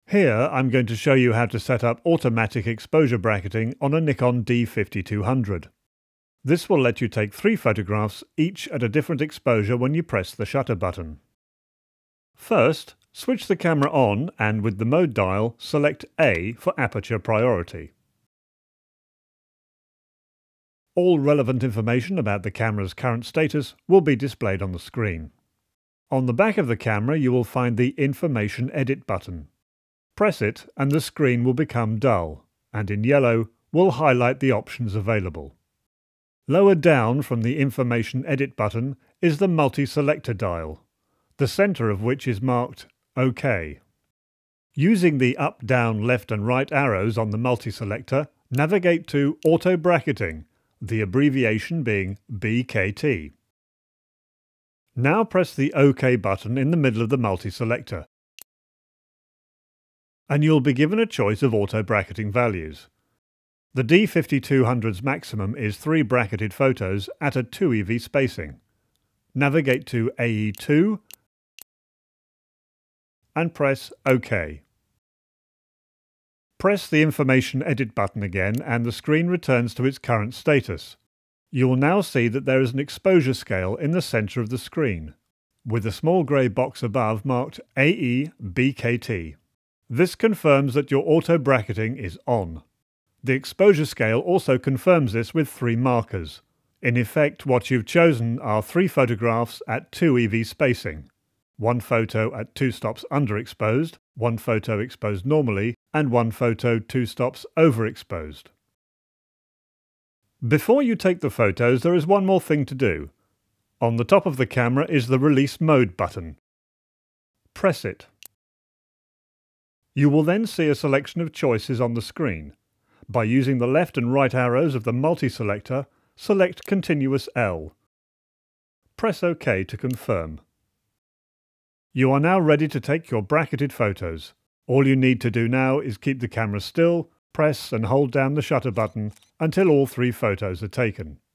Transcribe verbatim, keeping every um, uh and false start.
Here I'm going to show you how to set up automatic exposure bracketing on a Nikon D fifty-two hundred. This will let you take three photographs, each at a different exposure when you press the shutter button. First, switch the camera on and with the mode dial, select A for aperture priority. All relevant information about the camera's current status will be displayed on the screen. On the back of the camera you will find the Information Edit button. Press it and the screen will become dull, and in yellow will highlight the options available. Lower down from the Information Edit button is the Multi-Selector dial, the centre of which is marked OK. Using the up, down, left and right arrows on the multi-selector, navigate to Auto Bracketing, the abbreviation being B K T. Now press the OK button in the middle of the multi-selector, and you'll be given a choice of auto bracketing values. The D fifty-two hundred's maximum is three bracketed photos at a two E V spacing. Navigate to A E two and press OK. Press the Information Edit button again and the screen returns to its current status. You will now see that there is an exposure scale in the centre of the screen, with a small grey box above marked A E B K T. This confirms that your auto bracketing is on. The exposure scale also confirms this with three markers. In effect, what you've chosen are three photographs at two E V spacing. One photo at two stops underexposed, one photo exposed normally, and one photo two stops overexposed. Before you take the photos, there is one more thing to do. On the top of the camera is the Release Mode button. Press it. You will then see a selection of choices on the screen. By using the left and right arrows of the multi-selector, select Continuous L. Press OK to confirm. You are now ready to take your bracketed photos. All you need to do now is keep the camera still, press and hold down the shutter button until all three photos are taken.